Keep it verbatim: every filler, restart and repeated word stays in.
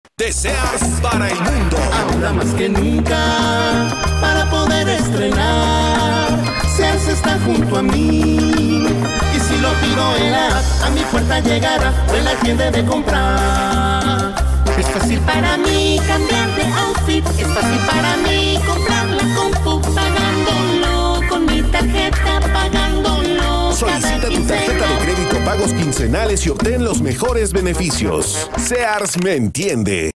de Sears para el mundo. Ahora más que nunca, para poder estrenar, Sears está junto a mí. Y si lo pido en la app, a mi puerta llegará, o en la tienda de comprar. Es fácil para mí cambiar de outfit, es fácil para mí comprar la compu, pagándolo con mi tarjeta, pagándolo. Solicita tu tarjeta de crédito pagos quincenales y obtén los mejores beneficios. Sears me entiende.